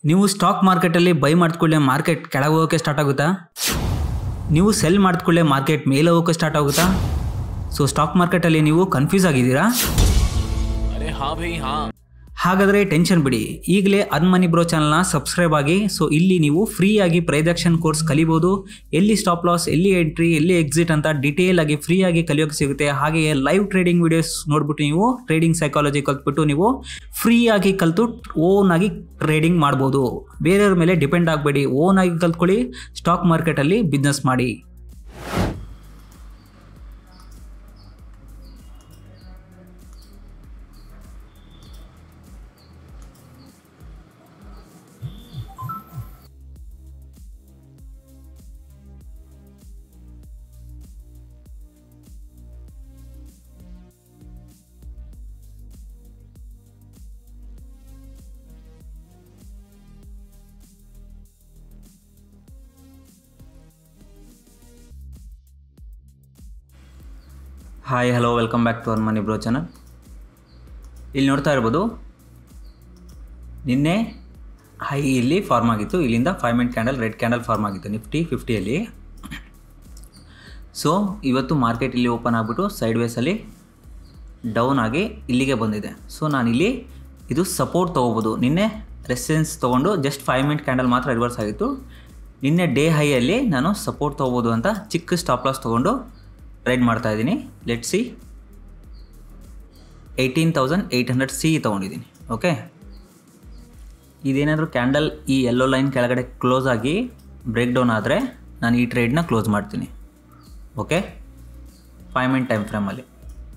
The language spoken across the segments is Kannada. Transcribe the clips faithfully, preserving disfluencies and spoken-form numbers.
ನೀವು ಸ್ಟಾಕ್ ಮಾರ್ಕೆಟಲ್ಲಿ ಬೈ ಮಾಡಿದ್ಕೊಳ್ಳೆ ಮಾರ್ಕೆಟ್ ಕೆಳಗೆ ಹೋಗೋಕ್ಕೆ ಸ್ಟಾರ್ಟ್ ಆಗುತ್ತಾ? ನೀವು ಸೆಲ್ ಮಾಡಿದ್ಕೊಳ್ಳೆ ಮಾರ್ಕೆಟ್ ಮೇಲೆ ಹೋಗೋಕ್ಕೆ ಸ್ಟಾರ್ಟ್ ಆಗುತ್ತಾ? ಸೊ ಸ್ಟಾಕ್ ಮಾರ್ಕೆಟಲ್ಲಿ ನೀವು ಕನ್ಫ್ಯೂಸ್ ಆಗಿದ್ದೀರಾ? ಅರೆ ಹಾ ಭೈ ಹಾ. ಹಾಗಾದರೆ ಟೆನ್ಷನ್ ಬಿಡಿ, ಈಗಲೇ ಅರ್ನ್ ಮನಿ ಬ್ರೋ ಚಾನಲ್ನ ಸಬ್ಸ್ಕ್ರೈಬ್ ಆಗಿ. ಸೊ ಇಲ್ಲಿ ನೀವು ಫ್ರೀಯಾಗಿ ಪ್ರೈದಾಕ್ಷನ್ ಕೋರ್ಸ್ ಕಲಿಬೋದು. ಎಲ್ಲಿ ಸ್ಟಾಪ್ ಲಾಸ್, ಎಲ್ಲಿ ಎಂಟ್ರಿ, ಎಲ್ಲಿ ಎಕ್ಸಿಟ್ ಅಂತ ಡಿಟೇಲ್ ಆಗಿ ಫ್ರೀಯಾಗಿ ಕಲಿಯೋಕ್ಕೆ ಸಿಗುತ್ತೆ. ಹಾಗೆಯೇ ಲೈವ್ ಟ್ರೇಡಿಂಗ್ ವಿಡಿಯೋಸ್ ನೋಡ್ಬಿಟ್ಟು ನೀವು ಟ್ರೇಡಿಂಗ್ ಸೈಕಾಲಜಿ ಕಲ್ತ್ಬಿಟ್ಟು ನೀವು ಫ್ರೀಯಾಗಿ ಕಲಿತು ಓನ್ ಆಗಿ ಟ್ರೇಡಿಂಗ್ ಮಾಡ್ಬೋದು. ಬೇರೆಯವ್ರ ಮೇಲೆ ಡಿಪೆಂಡ್ ಆಗಬೇಡಿ, ಓನ್ ಆಗಿ ಕಲ್ತ್ಕೊಳ್ಳಿ, ಸ್ಟಾಕ್ ಮಾರ್ಕೆಟಲ್ಲಿ ಬಿಸ್ನೆಸ್ ಮಾಡಿ. Hi hello welcome back to earn money bro channel. ಇಲ್ಲಿ ನೋಡ್ತಾ ಇರ್ಬೋದು, ನಿನ್ನೆ ಹೈ ಇಲ್ಲಿ ಫಾರ್ಮ್ ಆಗಿತ್ತು, ಇಲ್ಲಿಂದ five minute candle red candle form ಆಗಿತ್ತು ನಿಫ್ಟಿ ಫಿಫ್ಟಿಯಲ್ಲಿ. ಸೊ ಇವತ್ತು ಮಾರ್ಕೆಟ್ ಇಲ್ಲಿ ಓಪನ್ ಆಗಿಬಿಟ್ಟು ಸೈಡ್ ವೇಸಲ್ಲಿ ಡೌನ್ ಆಗಿ ಇಲ್ಲಿಗೆ ಬಂದಿದೆ. ಸೊ ನಾನಿಲ್ಲಿ ಇದು ಸಪೋರ್ಟ್ ತೊಗೋಬೋದು. ನಿನ್ನೆ ರೆಸಿಸ್ಟೆನ್ಸ್ ತೊಗೊಂಡು ಜಸ್ಟ್ ಫೈವ್ ಮಿನಿಟ್ ಕ್ಯಾಂಡಲ್ ಮಾತ್ರ ರಿವರ್ಸ್ ಆಗಿತ್ತು. ನಿನ್ನೆ ಡೇ ಹೈಯಲ್ಲಿ ನಾನು ಸಪೋರ್ಟ್ ತೊಗೋಬೋದು ಅಂತ ಚಿಕ್ಕ ಸ್ಟಾಪ್ ಲಾಸ್ ತೊಗೊಂಡು ಟ್ರೇಡ್ ಮಾಡ್ತಾ ಇದ್ದೀನಿ. Let see eighteen thousand eight hundred C ತೊಗೊಂಡಿದ್ದೀನಿ. ಓಕೆ, ಇದೇನಾದರೂ ಕ್ಯಾಂಡಲ್ ಈ ಯೆಲ್ಲೋ ಲೈನ್ ಕೆಳಗಡೆ ಕ್ಲೋಸ್ ಆಗಿ ಬ್ರೇಕ್ ಡೌನ್ ಆದರೆ ನಾನು ಈ ಟ್ರೇಡ್ನ ಕ್ಲೋಸ್ ಮಾಡ್ತೀನಿ. ಓಕೆ, ಫೈವ್ ಮಿನಿಟ್ ಟೈಮ್ ಫ್ರೇಮಲ್ಲಿ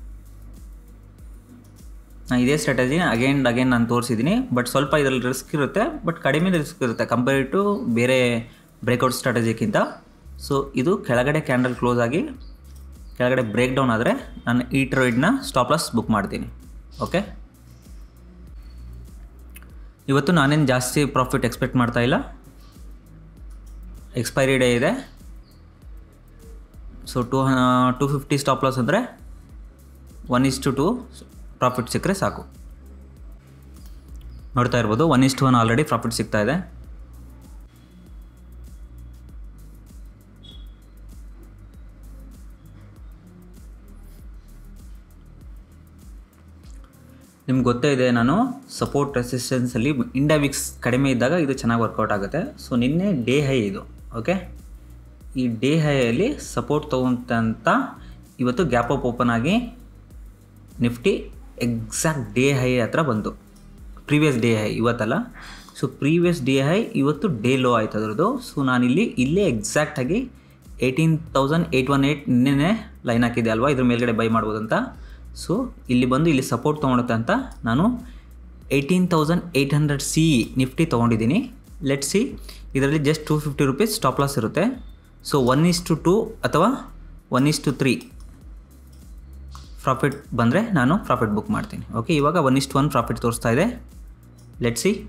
ನಾನು ಇದೇ ಸ್ಟ್ರಾಟಜಿ ಅಗೇನ್ ಅಗೇನ್ ನಾನು ತೋರಿಸಿದ್ದೀನಿ. ಬಟ್ ಸ್ವಲ್ಪ ಇದರಲ್ಲಿ ರಿಸ್ಕ್ ಇರುತ್ತೆ, ಬಟ್ ಕಡಿಮೆ ರಿಸ್ಕ್ ಇರುತ್ತೆ ಕಂಪೇರ್ ಟು ಬೇರೆ ಬ್ರೇಕ್ಔಟ್ ಸ್ಟ್ರಾಟಜಿಗಿಂತ. ಸೊ ಇದು ಕೆಳಗಡೆ ಕ್ಯಾಂಡಲ್ ಕ್ಲೋಸ್ ಆಗಿ ಕೆಳಗಡೆ ಬ್ರೇಕ್ ಡೌನ್ ಆದರೆ ನಾನು ಈ ಟ್ರೇಡ್ನ ಸ್ಟಾಪ್ ಲಾಸ್ ಬುಕ್ ಮಾಡ್ತೀನಿ. ಓಕೆ, ಇವತ್ತು ನಾನೇನು ಜಾಸ್ತಿ ಪ್ರಾಫಿಟ್ ಎಕ್ಸ್ಪೆಕ್ಟ್ ಮಾಡ್ತಾ ಇಲ್ಲ. ಎಕ್ಸ್ಪೈರಿ ಡೇ ಇದೆ. So two two fifty stop loss ಅಂದರೆ one is to two profit ಸಿಕ್ಕರೆ ಸಾಕು. ನೋಡ್ತಾ ಇರ್ಬೋದು, one is to one already profit ಸಿಗ್ತಾ ಇದೆ. ನಿಮ್ಗೆ ಗೊತ್ತೇ ಇದೆ, ನಾನು ಸಪೋರ್ಟ್ ರೆಸಿಸ್ಟೆನ್ಸಲ್ಲಿ ಇಂಡಿಯಾ ವಿಕ್ಸ್ ಕಡಿಮೆ ಇದ್ದಾಗ ಇದು ಚೆನ್ನಾಗಿ ವರ್ಕೌಟ್ ಆಗುತ್ತೆ. ಸೊ ನಿನ್ನೆ ಡೇ ಹೈ ಇದು. ಓಕೆ, ಈ ಡೇ ಹೈಯಲ್ಲಿ ಸಪೋರ್ಟ್ ತೊಗೊಂತ ಇವತ್ತು ಗ್ಯಾಪ್ ಅಪ್ ಓಪನ್ ಆಗಿ ನಿಫ್ಟಿ ಎಕ್ಸಾಕ್ಟ್ ಡೇ ಹೈ ಹತ್ರ ಬಂತು. ಪ್ರೀವಿಯಸ್ ಡೇ ಹೈ ಇವತ್ತಲ್ಲ. ಸೊ ಪ್ರೀವಿಯಸ್ ಡೇ ಹೈ ಇವತ್ತು ಡೇ ಲೋ ಆಯ್ತು ಅದರದ್ದು. ಸೊ ನಾನಿಲ್ಲಿ ಇಲ್ಲೇ ಎಕ್ಸಾಕ್ಟಾಗಿ eighteen thousand eight one eight ನಿನ್ನೆ ಲೈನ್ ಹಾಕಿದೆ ಅಲ್ವಾ, ಇದ್ರ ಮೇಲ್ಗಡೆ ಬೈ ಮಾಡ್ಬೋದು ಅಂತ. ಸೊ ಇಲ್ಲಿ ಬಂದು ಇಲ್ಲಿ ಸಪೋರ್ಟ್ ತೊಗೊಳುತ್ತೆ ಅಂತ ನಾನು eighteen thousand eight hundred C Nifty ತೊಗೊಂಡಿದ್ದೀನಿ. ಲೆಟ್ ಸಿ, ಇದರಲ್ಲಿ just two fifty rupees stop loss ಇರುತ್ತೆ. So one is to two ಅಥವಾ one is to three profit ಬಂದರೆ ನಾನು ಪ್ರಾಫಿಟ್ ಬುಕ್ ಮಾಡ್ತೀನಿ. ಓಕೆ, ಇವಾಗ one is to one profit ತೋರಿಸ್ತಾ ಇದೆ. Let see,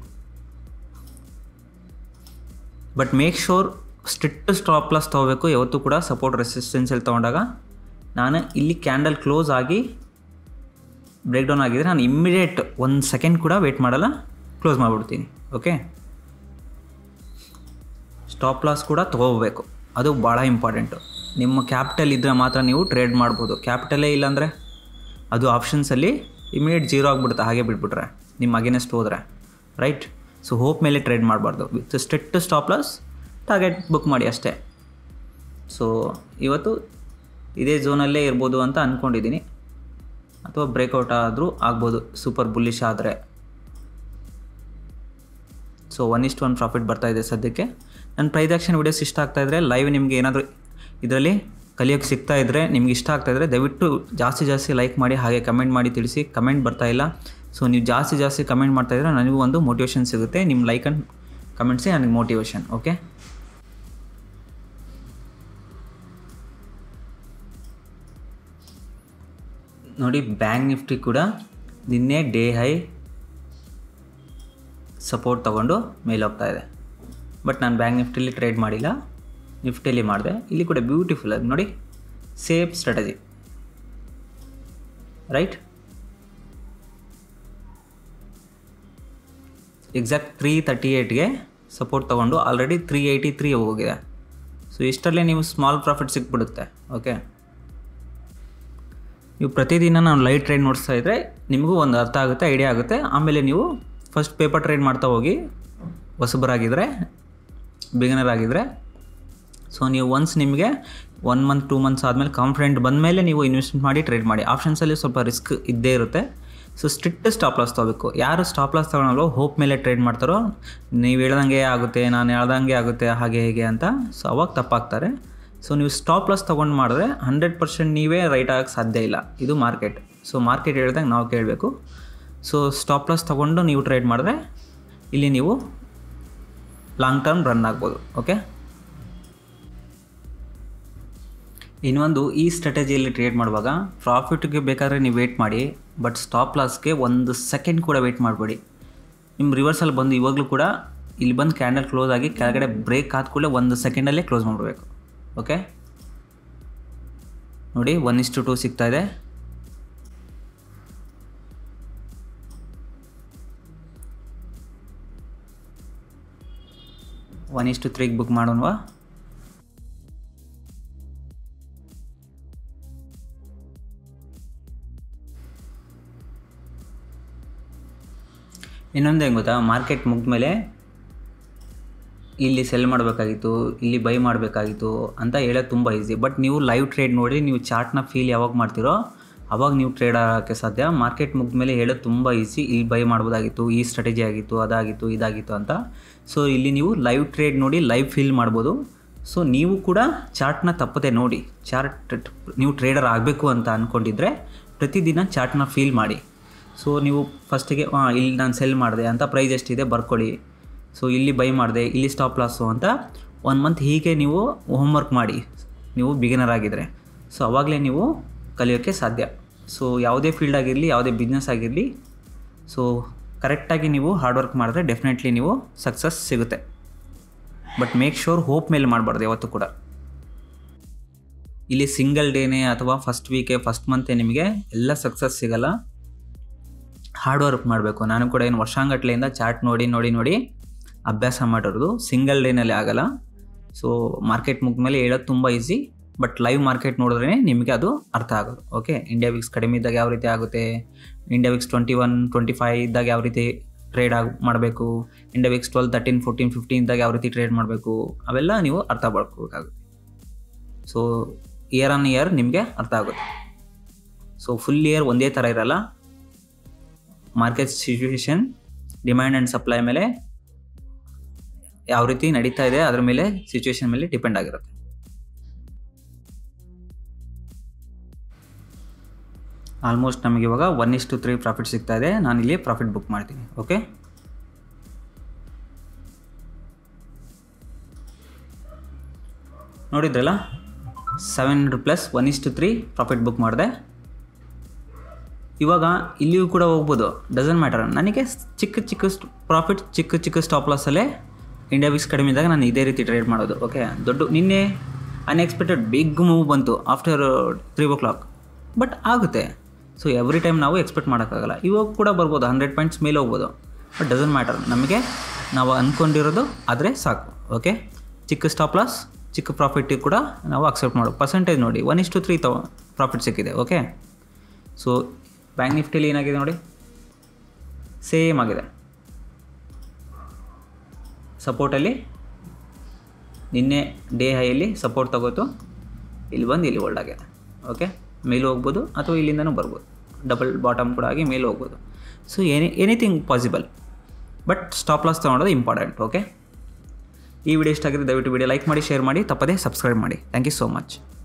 but make sure strict stop loss ತೊಗೋಬೇಕು ಯಾವತ್ತೂ ಕೂಡ. ಸಪೋರ್ಟ್ ರೆಸಿಸ್ಟೆನ್ಸಲ್ಲಿ ತೊಗೊಂಡಾಗ ನಾನು ಇಲ್ಲಿ ಕ್ಯಾಂಡಲ್ ಕ್ಲೋಸ್ ಆಗಿ ಬ್ರೇಕ್ ಡೌನ್ ಆಗಿದ್ರೆ ನಾನು ಇಮ್ಮಿಡಿಯೇಟ್ ಒಂದು ಸೆಕೆಂಡ್ ಕೂಡ ವೆಯ್ಟ್ ಮಾಡಲ್ಲ, ಕ್ಲೋಸ್ ಮಾಡಿಬಿಡ್ತೀನಿ. ಓಕೆ, ಸ್ಟಾಪ್ ಲಾಸ್ ಕೂಡ ತೊಗೋಬೇಕು, ಅದು ಭಾಳ ಇಂಪಾರ್ಟೆಂಟು. ನಿಮ್ಮ ಕ್ಯಾಪಿಟಲ್ ಇದ್ದರೆ ಮಾತ್ರ ನೀವು ಟ್ರೇಡ್ ಮಾಡ್ಬೋದು. ಕ್ಯಾಪಿಟಲೇ ಇಲ್ಲಾಂದರೆ ಅದು ಆಪ್ಷನ್ಸಲ್ಲಿ ಇಮಿಡಿಯೇಟ್ ಜೀರೋ ಆಗಿಬಿಡುತ್ತೆ, ಹಾಗೆ ಬಿಟ್ಬಿಟ್ರೆ ನಿಮ್ಮ ಅಗೇನೆಸ್ಟ್ ಹೋದರೆ, ರೈಟ್? ಸೊ ಹೋಪ್ ಮೇಲೆ ಟ್ರೇಡ್ ಮಾಡಬಾರ್ದು. With strict stop loss target book ಮಾಡಿ ಅಷ್ಟೇ. ಸೊ ಇವತ್ತು ಇದೇ ಝೋನಲ್ಲೇ ಇರ್ಬೋದು ಅಂತ ಅಂದ್ಕೊಂಡಿದ್ದೀನಿ, ಅಥವಾ ಬ್ರೇಕ್ಔಟ್ ಆದರೂ ಆಗ್ಬೋದು ಸೂಪರ್ ಬುಲ್ಲಿಶ್ ಆದರೆ. ಸೊ ಒನ್ ಇಷ್ಟು ಒನ್ ಪ್ರಾಫಿಟ್ ಬರ್ತಾಯಿದೆ ಸದ್ಯಕ್ಕೆ. ನನ್ನ ಪ್ರೈಸ್ ಆ್ಯಕ್ಷನ್ ವೀಡಿಯೋಸ್ ಇಷ್ಟ ಆಗ್ತಾಯಿದ್ರೆ, ಲೈವ್ ನಿಮಗೆ ಏನಾದರೂ ಇದರಲ್ಲಿ ಕಲಿಯೋಕ್ಕೆ ಸಿಗ್ತಾ ಇದ್ದರೆ, ನಿಮ್ಗೆ ಇಷ್ಟ ಆಗ್ತಾಯಿದ್ರೆ ದಯವಿಟ್ಟು ಜಾಸ್ತಿ ಜಾಸ್ತಿ ಲೈಕ್ ಮಾಡಿ, ಹಾಗೆ ಕಮೆಂಟ್ ಮಾಡಿ ತಿಳಿಸಿ. ಕಮೆಂಟ್ ಬರ್ತಾಯಿಲ್ಲ, ಸೊ ನೀವು ಜಾಸ್ತಿ ಜಾಸ್ತಿ ಕಮೆಂಟ್ ಮಾಡ್ತಾಯಿದ್ರೆ ನನಗೂ ಒಂದು ಮೋಟಿವೇಶನ್ ಸಿಗುತ್ತೆ. ನಿಮ್ಮ ಲೈಕ್ ಆ್ಯಂಡ್ ಕಮೆಂಟ್ಸೇ ನನಗೆ ಮೋಟಿವೇಶನ್. ಓಕೆ, ನೋಡಿ ಬ್ಯಾಂಕ್ ನಿಫ್ಟಿ ಕೂಡ ನಿನ್ನೆ ಡೇ ಹೈ ಸಪೋರ್ಟ್ ತೊಗೊಂಡು ಮೇಲೆ ಹೋಗ್ತಾ ಇದೆ. ಬಟ್ ನಾನು ಬ್ಯಾಂಕ್ ನಿಫ್ಟಿಲಿ ಟ್ರೇಡ್ ಮಾಡಿಲ್ಲ, ನಿಫ್ಟಿಯಲ್ಲಿ ಮಾಡಿದೆ. ಇಲ್ಲಿ ಕೂಡ ಬ್ಯೂಟಿಫುಲ್ ಆಗಿ ನೋಡಿ, same strategy, right? Exact three thirty ಏಯ್ಟ್ಗೆ ಸಪೋರ್ಟ್ ತೊಗೊಂಡು ಆಲ್ರೆಡಿ ತ್ರೀ ಏಯ್ಟಿ ತ್ರೀ ಹೋಗಿದೆ. ಸೊ ಇಷ್ಟರಲ್ಲೇ ನೀವು ಸ್ಮಾಲ್ ಪ್ರಾಫಿಟ್ ಸಿಕ್ಬಿಡುತ್ತೆ. ಓಕೆ, ನೀವು ಪ್ರತಿದಿನ ನಾವು ಲೈವ್ ಟ್ರೇಡ್ ನೋಡಿಸ್ತಾ ಇದ್ದರೆ ನಿಮಗೂ ಒಂದು ಅರ್ಥ ಆಗುತ್ತೆ, ಐಡಿಯಾ ಆಗುತ್ತೆ. ಆಮೇಲೆ ನೀವು ಫಸ್ಟ್ ಪೇಪರ್ ಟ್ರೇಡ್ ಮಾಡ್ತಾ ಹೋಗಿ, ಹೊಸಬರಾಗಿದ್ದರೆ, ಬಿಗಿನರ್ ಆಗಿದ್ದರೆ. ಸೊ ನೀವು ಒನ್ಸ್ ನಿಮಗೆ ಒನ್ ಮಂತ್ ಟೂ ಮಂತ್ಸ್ ಆದಮೇಲೆ ಕಾನ್ಫಿಡೆಂಟ್ ಬಂದಮೇಲೆ ನೀವು ಇನ್ವೆಸ್ಟ್ಮೆಂಟ್ ಮಾಡಿ ಟ್ರೇಡ್ ಮಾಡಿ. ಆಪ್ಷನ್ಸಲ್ಲಿ ಸ್ವಲ್ಪ ರಿಸ್ಕ್ ಇದ್ದೇ ಇರುತ್ತೆ. ಸೊ ಸ್ಟ್ರಿಕ್ಟ್ ಸ್ಟಾಪ್ ಲಾಸ್ ತೊಗೋಬೇಕು. ಯಾರು ಸ್ಟಾಪ್ ಲಾಸ್ ತೊಗೊಳಲ್ವೋ ಹೋಪ್ ಮೇಲೆ ಟ್ರೇಡ್ ಮಾಡ್ತಾರೋ, ನೀವು ಹೇಳ್ದಂಗೆ ಆಗುತ್ತೆ, ನಾನು ಹೇಳ್ದಂಗೆ ಆಗುತ್ತೆ, ಹಾಗೆ ಹೇಗೆ ಅಂತ, ಸೊ ಅವಾಗ ತಪ್ಪಾಗ್ತಾರೆ. ಸೊ ನೀವು ಸ್ಟಾಪ್ ಲಾಸ್ ತೊಗೊಂಡು ಮಾಡಿದ್ರೆ ಹಂಡ್ರೆಡ್ ಪರ್ಸೆಂಟ್ ನೀವೇ ರೈಟ್ ಆಗೋಕ್ಕೆ ಸಾಧ್ಯ ಇಲ್ಲ. ಇದು ಮಾರ್ಕೆಟ್. ಸೊ ಮಾರ್ಕೆಟ್ ಹೇಳ್ದಂಗೆ ನಾವು ಕೇಳಬೇಕು. ಸೊ ಸ್ಟಾಪ್ ಲಾಸ್ ತೊಗೊಂಡು ನೀವು ಟ್ರೇಡ್ ಮಾಡಿದ್ರೆ ಇಲ್ಲಿ ನೀವು ಲಾಂಗ್ ಟರ್ಮ್ ರನ್ ಆಗ್ಬೋದು. ಓಕೆ, ಇನ್ನೊಂದು, ಈ ಸ್ಟ್ರಾಟಜಿಯಲ್ಲಿ ಟ್ರೇಡ್ ಮಾಡುವಾಗ ಪ್ರಾಫಿಟ್ಗೆ ಬೇಕಾದರೆ ನೀವು ವೇಟ್ ಮಾಡಿ, ಬಟ್ ಸ್ಟಾಪ್ ಲಾಸ್ಗೆ ಒಂದು ಸೆಕೆಂಡ್ ಕೂಡ ವೇಟ್ ಮಾಡಬೇಡಿ. ನಿಮ್ಮ ರಿವರ್ಸಲ್ಲಿ ಬಂದು ಇವಾಗಲೂ ಕೂಡ ಇಲ್ಲಿ ಬಂದು ಕ್ಯಾಂಡಲ್ ಕ್ಲೋಸ್ ಆಗಿ ಕೆಳಗಡೆ ಬ್ರೇಕ್ ಆದ ಕೂಡಲೇ ಒಂದು ಸೆಕೆಂಡಲ್ಲೇ ಕ್ಲೋಸ್ ಮಾಡಬೇಕು. ಓಕೆ, ನೋಡಿ ಒನ್ ಇಸ್ಟು ಟೂ ಸಿಗ್ತಾ ಇದೆ. ಒನ್ ಇಸ್ಟು ತ್ರೀಗೆ ಬುಕ್ ಮಾಡೋಣವಾ? ಇನ್ನೊಂದು ಹೆಂಗೆ ಗೊತ್ತಾ, ಮಾರ್ಕೆಟ್ ಮುಗಿದ್ಮೇಲೆ ಇಲ್ಲಿ ಸೆಲ್ ಮಾಡಬೇಕಾಗಿತ್ತು, ಇಲ್ಲಿ ಬೈ ಮಾಡಬೇಕಾಗಿತ್ತು ಅಂತ ಹೇಳೋದು ತುಂಬ ಈಸಿ. ಬಟ್ ನೀವು ಲೈವ್ ಟ್ರೇಡ್ ನೋಡಿ, ನೀವು ಚಾರ್ಟ್ನ ಫೀಲ್ ಯಾವಾಗ ಮಾಡ್ತೀರೋ ಅವಾಗ ನೀವು ಟ್ರೇಡ್ ಆಗೋಕ್ಕೆ ಸಾಧ್ಯ. ಮಾರ್ಕೆಟ್ ಮುಗಿದ್ಮೇಲೆ ಹೇಳೋದು ತುಂಬ ಈಸಿ, ಇಲ್ಲಿ ಬೈ ಮಾಡ್ಬೋದಾಗಿತ್ತು, ಈ ಸ್ಟ್ರಾಟಜಿ ಆಗಿತ್ತು, ಅದಾಗಿತ್ತು, ಇದಾಗಿತ್ತು ಅಂತ. ಸೊ ಇಲ್ಲಿ ನೀವು ಲೈವ್ ಟ್ರೇಡ್ ನೋಡಿ ಲೈವ್ ಫೀಲ್ ಮಾಡ್ಬೋದು. ಸೊ ನೀವು ಕೂಡ ಚಾರ್ಟ್ನ ತಪ್ಪದೆ ನೋಡಿ. ಚಾರ್ಟ್ ನೀವು ಟ್ರೇಡರ್ ಆಗಬೇಕು ಅಂತ ಅಂದ್ಕೊಂಡಿದ್ರೆ ಪ್ರತಿದಿನ ಚಾರ್ಟ್ನ ಫೀಲ್ ಮಾಡಿ. ಸೊ ನೀವು ಫಸ್ಟಿಗೆ ಹಾಂ ಇಲ್ಲಿ ನಾನು ಸೆಲ್ ಮಾಡಿದೆ ಅಂತ ಪ್ರೈಸ್ ಎಷ್ಟಿದೆ ಬರ್ಕೊಳ್ಳಿ. ಸೊ ಇಲ್ಲಿ ಬೈ ಮಾಡಿದೆ, ಇಲ್ಲಿ ಸ್ಟಾಪ್ ಲಾಸು ಅಂತ ಒನ್ ಮಂತ್ ಹೀಗೆ ನೀವು ಹೋಮ್ವರ್ಕ್ ಮಾಡಿ, ನೀವು ಬಿಗಿನರ್ ಆಗಿದ್ದರೆ. ಸೊ ಆವಾಗಲೇ ನೀವು ಕಲಿಯೋಕ್ಕೆ ಸಾಧ್ಯ. ಸೊ ಯಾವುದೇ ಫೀಲ್ಡ್ ಆಗಿರಲಿ, ಯಾವುದೇ ಬಿಸ್ನೆಸ್ ಆಗಿರಲಿ, ಸೊ ಕರೆಕ್ಟಾಗಿ ನೀವು ಹಾರ್ಡ್ ವರ್ಕ್ ಮಾಡಿದ್ರೆ ಡೆಫಿನೆಟ್ಲಿ ನೀವು ಸಕ್ಸಸ್ ಸಿಗುತ್ತೆ. ಬಟ್ ಮೇಕ್ ಶೋರ್ ಹೋಪ್ ಮೇಲೆ ಮಾಡಬಾರ್ದು ಯಾವತ್ತೂ ಕೂಡ. ಇಲ್ಲಿ ಸಿಂಗಲ್ ಡೇನೇ ಅಥವಾ ಫಸ್ಟ್ ವೀಕೆ ಫಸ್ಟ್ ಮಂತೇ ನಿಮಗೆ ಎಲ್ಲ ಸಕ್ಸಸ್ ಸಿಗೋಲ್ಲ. ಹಾರ್ಡ್ ವರ್ಕ್ ಮಾಡಬೇಕು. ನಾನು ಕೂಡ ಏನು ವರ್ಷಾಂಗಟ್ಲೆಯಿಂದ ಚಾರ್ಟ್ ನೋಡಿ ನೋಡಿ ನೋಡಿ ಅಭ್ಯಾಸ ಮಾಡಿರೋದು. ಸಿಂಗಲ್ ಡೇನಲ್ಲಿ ಆಗೋಲ್ಲ. ಸೊ ಮಾರ್ಕೆಟ್ ಮುಗಿದ್ಮೇಲೆ ಹೇಳೋದು ತುಂಬ ಈಸಿ, ಬಟ್ ಲೈವ್ ಮಾರ್ಕೆಟ್ ನೋಡಿದ್ರೇ ನಿಮಗೆ ಅದು ಅರ್ಥ ಆಗೋದು. ಓಕೆ, ಇಂಡಿಯಾ ವಿಕ್ಸ್ ಕಡಿಮೆ ಇದ್ದಾಗ ಯಾವ ರೀತಿ ಆಗುತ್ತೆ, India VIX twenty one twenty five ಇದ್ದಾಗ ಯಾವ ರೀತಿ ಟ್ರೇಡ್ ಆಗಿ ಮಾಡಬೇಕು, India VIX twelve thirteen fourteen fifteen ಇದ್ದಾಗ ಯಾವ ರೀತಿ ಟ್ರೇಡ್ ಮಾಡಬೇಕು, ಅವೆಲ್ಲ ನೀವು ಅರ್ಥ ಮಾಡ್ಕೋಬೇಕಾಗುತ್ತೆ. ಸೊ ಇಯರ್ ಆನ್ ಇಯರ್ ನಿಮಗೆ ಅರ್ಥ ಆಗುತ್ತೆ. ಸೊ ಫುಲ್ ಇಯರ್ ಒಂದೇ ಥರ ಇರಲ್ಲ. Market situation, demand and supply ಮೇಲೆ ಯಾವ ರೀತಿ ನಡೀತಾ ಇದೆ ಅದರ ಮೇಲೆ, ಸಿಚುವೇಶನ್ ಮೇಲೆ ಡಿಪೆಂಡ್ ಆಗಿರುತ್ತೆ. ಆಲ್ಮೋಸ್ಟ್ ನಮಗೆ ಇವಾಗ one is to three profit ಸಿಗ್ತಾ ಇದೆ. ನಾನು ಇಲ್ಲಿ ಪ್ರಾಫಿಟ್ ಬುಕ್ ಮಾಡ್ತೀನಿ. ಓಕೆ, ನೋಡಿದ್ರಲ್ಲ, seven hundred plus one is to three profit book ಮಾಡಿದೆ. ಇವಾಗ ಇಲ್ಲಿಯೂ ಕೂಡ ಹೋಗ್ಬೋದು, ಡಸಂಟ್ ಮ್ಯಾಟರ್. ನನಗೆ ಚಿಕ್ಕ ಚಿಕ್ಕ ಪ್ರಾಫಿಟ್, ಚಿಕ್ಕ ಚಿಕ್ಕ ಸ್ಟಾಪ್ ಲಾಸಲ್ಲೇ ಇಂಡಿಯಾ ವಿಕ್ಸ್ ಕಡಿಮೆ ಇದ್ದಾಗ ನಾನು ಇದೇ ರೀತಿ ಟ್ರೇಡ್ ಮಾಡೋದು. ಓಕೆ, ದೊಡ್ಡ ನಿನ್ನೆ ಅನ್ಎಕ್ಸ್ಪೆಕ್ಟೆಡ್ ಬಿಗ್ ಮೂವ್ ಬಂತು after three o'clock, but ಆಗುತ್ತೆ. ಸೊ ಎವ್ರಿ ಟೈಮ್ ನಾವು ಎಕ್ಸ್ಪೆಕ್ಟ್ ಮಾಡೋಕ್ಕಾಗಲ್ಲ. ಇವಾಗ ಕೂಡ ಬರ್ಬೋದು, ಹಂಡ್ರೆಡ್ ಪಾಯಿಂಟ್ಸ್ ಮೇಲೆ ಹೋಗ್ಬೋದು, ಬಟ್ ಡಸಂಟ್ ಮ್ಯಾಟರ್. ನಮಗೆ ನಾವು ಅಂದ್ಕೊಂಡಿರೋದು ಆದರೆ ಸಾಕು. ಓಕೆ, ಚಿಕ್ಕ ಸ್ಟಾಪ್ ಲಾಸ್, ಚಿಕ್ಕ ಪ್ರಾಫಿಟ್ ಕೂಡ ನಾವು ಅಕ್ಸೆಪ್ಟ್ ಮಾಡೋ. ಪರ್ಸೆಂಟೇಜ್ ನೋಡಿ, ಒನ್ ಇಸ್ ಟು ತ್ರೀ ತಗೋ ಪ್ರಾಫಿಟ್ ಸಿಕ್ಕಿದೆ. ಓಕೆ, ಸೊ ಬ್ಯಾಂಕ್ ನಿಫ್ಟಿಲಿ ಏನಾಗಿದೆ ನೋಡಿ, ಸೇಮ್ ಆಗಿದೆ. ಸಪೋರ್ಟಲ್ಲಿ ನಿನ್ನೆ ಡೇ ಹೈಯಲ್ಲಿ ಸಪೋರ್ಟ್ ತಗೋತು, ಇಲ್ಲಿ ಬಂದು ಇಲ್ಲಿ ಹೋಲ್ಡ್ ಆಗಿದೆ. ಓಕೆ, ಮೇಲೂ ಹೋಗ್ಬೋದು ಅಥವಾ ಇಲ್ಲಿಂದನೂ ಬರ್ಬೋದು, ಡಬಲ್ ಬಾಟಮ್ ಕೂಡ ಆಗಿ ಮೇಲೂ ಹೋಗ್ಬೋದು. So any anything possible, but stop loss ತೊಗೊಳೋದು ಇಂಪಾರ್ಟೆಂಟ್. ಓಕೆ, ಈ ವಿಡಿಯೋ ಇಷ್ಟ ಆಗಿದೆ ದಯವಿಟ್ಟು ವಿಡಿಯೋ ಲೈಕ್ ಮಾಡಿ, ಶೇರ್ ಮಾಡಿ, ತಪ್ಪದೇ ಸಬ್ಸ್ಕ್ರೈಬ್ ಮಾಡಿ. Thank you so much.